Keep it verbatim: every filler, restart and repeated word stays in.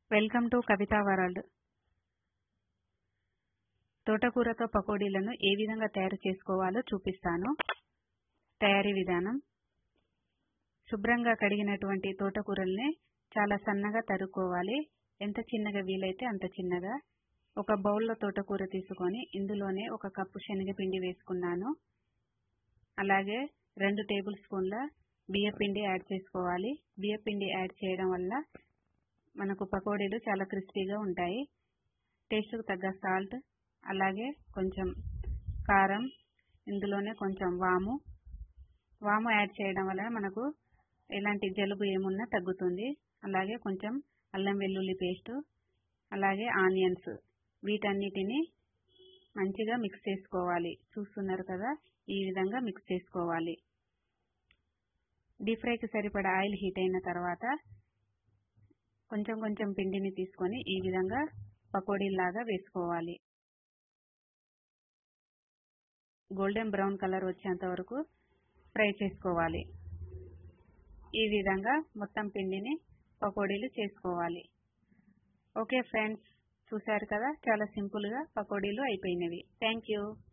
Welcome to Kavitha world. తోటకూరతో పకోడీలను ఏ విధంగా తయారు చేసుకోవాలో చూపిస్తాను. తయారీ విధానం: శుభ్రంగా కడిగినటువంటి తోటకూరల్ని చాలా సన్నగా తరుక్కోవాలి. ఎంత చిన్నగా వీలైతే అంత చిన్నగా. ఒక బౌల్లో తోటకూర తీసుకొని ఇందులోనే ఒక కప్పు శనగపిండి వేసుకున్నాను. అలాగే రెండు టేబుల్ స్పూన్ల బియ్యపిండి యాడ్ చేసుకోవాలి. బియ్యపిండి యాడ్ చేయడం వల్ల మనకు పకోడీలు చాలా క్రిస్పీగా ఉంటాయి. టేస్ట్కు తగ్గ సాల్ట్, అలాగే కొంచెం కారం, ఇందులోనే కొంచెం వాము వాము యాడ్ చేయడం వల్ల మనకు ఎలాంటి జలుబు ఏమున్నా తగ్గుతుంది. అలాగే కొంచెం అల్లం వెల్లుల్లి పేస్టు, అలాగే ఆనియన్స్, వీటన్నిటిని మంచిగా మిక్స్ చేసుకోవాలి. చూస్తున్నారు కదా, ఈ విధంగా మిక్స్ చేసుకోవాలి. డీప్ ఫ్రైకి సరిపడా ఆయిల్ హీట్ అయిన తర్వాత కొంచెం కొంచెం పిండిని తీసుకొని ఈ విధంగా పకోడీలాగా వేసుకోవాలి. గోల్డెన్ బ్రౌన్ కలర్ వచ్చేంత వరకు ఫ్రై చేసుకోవాలి. ఈ విధంగా మొత్తం పిండిని పకోడీలు చేసుకోవాలి. ఓకే ఫ్రెండ్స్, చూశారు కదా, చాలా సింపుల్గా పకోడీలు అయిపోయినవి. Thank you.